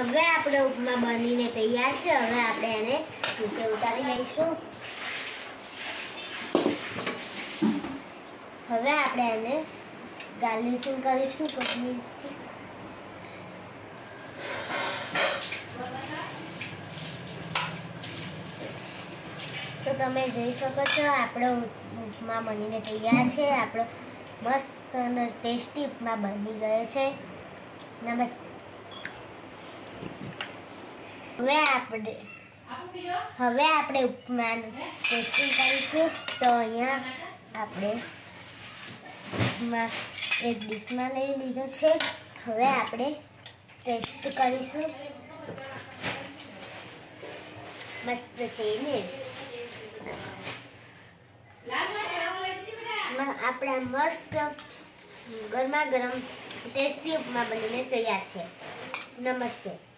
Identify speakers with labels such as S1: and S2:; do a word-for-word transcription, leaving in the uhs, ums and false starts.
S1: હવે આપણે ઉપમા બનીને તૈયાર છે। હવે આપણે એને નીચે ઉતારી લઈશું। હવે આપણે એને ગાર્નિશિંગ કરીશું કોથમીરથી। તો તમે જોઈ શકો છો આપણો ઉપમા બનીને તૈયાર છે। આપણો મસ્ત અને ટેસ્ટી ઉપમા બની ગયો છે। નમસ્તે। હવે આપણે હવે આપણે ઉપમાનું ટેસ્ટિંગ કરીશું। તો અહીંયા આપણે ઉપમા એક ડીશમાં લઈ લીધો છે। હવે આપણે ટેસ્ટ કરીશું। મસ્ત છે ને? આપણા મસ્ત ગરમા ગરમ ટેસ્ટી ઉપમા બનીને તૈયાર છે। નમસ્તે।